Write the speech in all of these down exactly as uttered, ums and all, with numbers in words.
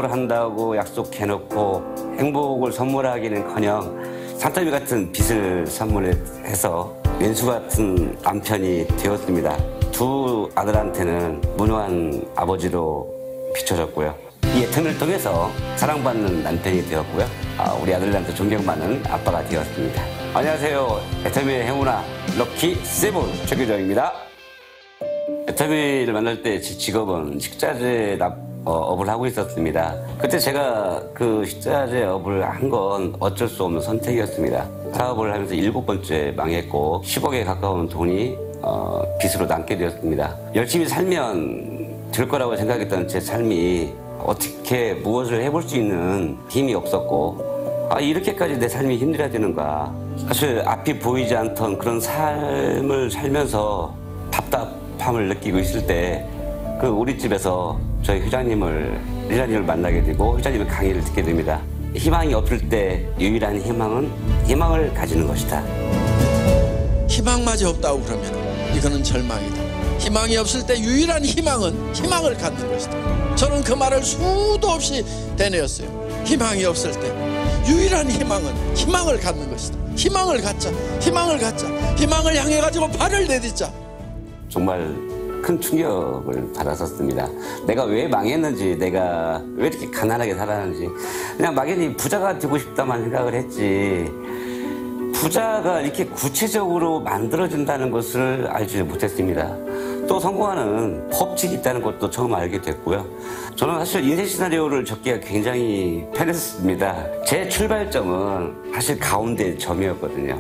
선물한다고 약속해놓고 행복을 선물하기는커녕 산더미 같은 빚을 선물해서 왼수 같은 남편이 되었습니다. 두 아들한테는 무능한 아버지로 비춰졌고요. 이 애텀을 통해서 사랑받는 남편이 되었고요. 아, 우리 아들한테 존경받는 아빠가 되었습니다. 안녕하세요. 애터미의 행운아 럭키 세븐 최규정입니다. 애터미를 만날 때 제 직업은 식자재 납, 어, 업을 하고 있었습니다. 그때 제가 그 식자재 업을 한 건 어쩔 수 없는 선택이었습니다. 사업을 하면서 일곱 번째 망했고 십억에 가까운 돈이 어, 빚으로 남게 되었습니다. 열심히 살면 될 거라고 생각했던 제 삶이 어떻게 무엇을 해볼 수 있는 힘이 없었고, 아, 이렇게까지 내 삶이 힘들어야 되는가. 사실 앞이 보이지 않던 그런 삶을 살면서 답답함을 느끼고 있을 때 그 우리 집에서 저희 회장님을 회장님을 만나게 되고 회장님의 강의를 듣게 됩니다. 희망이 없을 때 유일한 희망은 희망을 가지는 것이다. 희망마저 없다고 그러면 이거는 절망이다. 희망이 없을 때 유일한 희망은 희망을 갖는 것이다. 저는 그 말을 수도 없이 되뇌었어요. 희망이 없을 때 유일한 희망은 희망을 갖는 것이다. 희망을 갖자. 희망을 갖자. 희망을 향해 가지고 발을 내딛자. 정말 큰 충격을 받았었습니다. 내가 왜 망했는지, 내가 왜 이렇게 가난하게 살았는지, 그냥 막연히 부자가 되고 싶다만 생각을 했지, 부자가 이렇게 구체적으로 만들어진다는 것을 알지 못했습니다. 또 성공하는 법칙이 있다는 것도 처음 알게 됐고요. 저는 사실 인생 시나리오를 적기가 굉장히 편했습니다. 제 출발점은 사실 가운데 점이었거든요.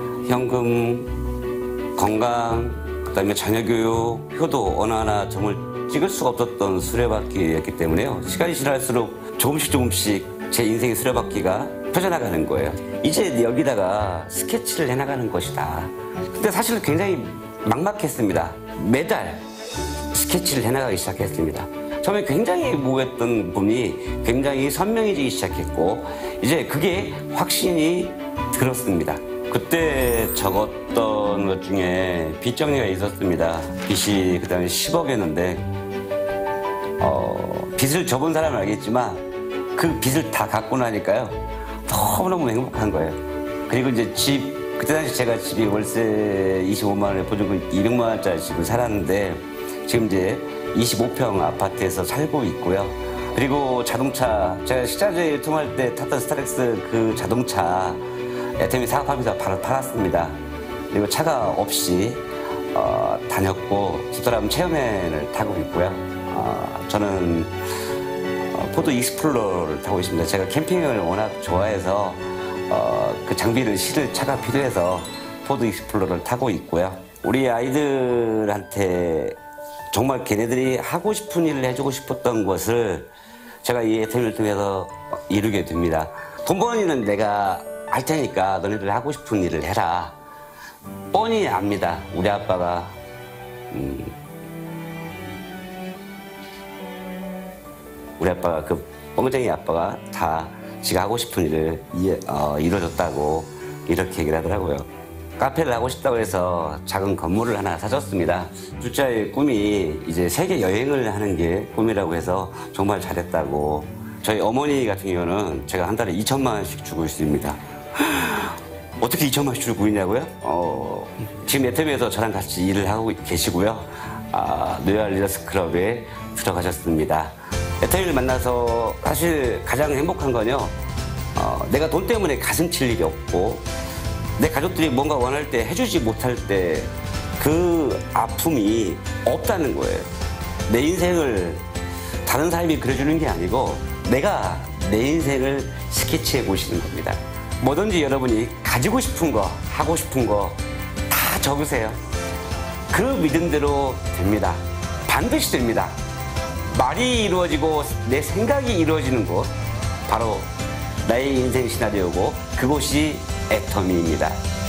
현금, 건강, 그다음에 자녀교육, 효도 어느 하나 점을 찍을 수가 없었던 수레바퀴였기 때문에요. 시간이 지날수록 조금씩 조금씩 제 인생의 수레바퀴가 펴져나가는 거예요. 이제 여기다가 스케치를 해나가는 것이다. 근데 사실 굉장히 막막했습니다. 매달 스케치를 해나가기 시작했습니다. 처음에 굉장히 모호했던 부분이 굉장히 선명해지기 시작했고, 이제 그게 확신이 들었습니다. 그때 적었던 것 중에 빚 정리가 있었습니다. 빚이 그다음에 십억이었는데 어, 빚을 접은 사람은 알겠지만 그 빚을 다 갚고 나니까요, 너무너무 행복한 거예요. 그리고 이제 집, 그때 당시 제가 집이 월세 이십오만 원에 보증금 이백만 원짜리 집을 살았는데 지금 이제 이십오 평 아파트에서 살고 있고요. 그리고 자동차, 제가 식자재 유통할 때 탔던 스타렉스 그 자동차 애터미 사업하면서 바로 팔았습니다. 그리고 차가 없이 어, 다녔고 집사람 체험회를 타고 있고요. 어, 저는 어, 포드 익스플로러를 타고 있습니다. 제가 캠핑을 워낙 좋아해서 어, 그 장비를 실을 차가 필요해서 포드 익스플로러를 타고 있고요. 우리 아이들한테 정말 걔네들이 하고 싶은 일을 해주고 싶었던 것을 제가 이 애터미를 통해서 이루게 됩니다. 돈 버는 일은 내가 할 테니까 너네들 하고 싶은 일을 해라. 뻔히 압니다. 우리 아빠가 음, 우리 아빠가 그 뻥쟁이 아빠가 다 지가 하고 싶은 일을 이, 어, 이뤄줬다고 이렇게 얘기를 하더라고요. 카페를 하고 싶다고 해서 작은 건물을 하나 사줬습니다. 둘째의 꿈이 이제 세계 여행을 하는 게 꿈이라고 해서 정말 잘했다고. 저희 어머니 같은 경우는 제가 한 달에 이천만 원씩 주고 있습니다. 어떻게 이천만 원씩 주고 있냐고요? 어, 지금 애터미에서 저랑 같이 일을 하고 계시고요. 아, 로얄 리더스 클럽에 들어가셨습니다. 애터미를 만나서 사실 가장 행복한 건요, 어, 내가 돈 때문에 가슴 칠 일이 없고, 내 가족들이 뭔가 원할 때 해주지 못할 때 그 아픔이 없다는 거예요. 내 인생을 다른 사람이 그려주는 게 아니고 내가 내 인생을 스케치해 보시는 겁니다. 뭐든지 여러분이 가지고 싶은 거, 하고 싶은 거 다 적으세요. 그 믿음대로 됩니다. 반드시 됩니다. 말이 이루어지고 내 생각이 이루어지는 곳, 바로 나의 인생 시나리오고 그곳이 애터미입니다.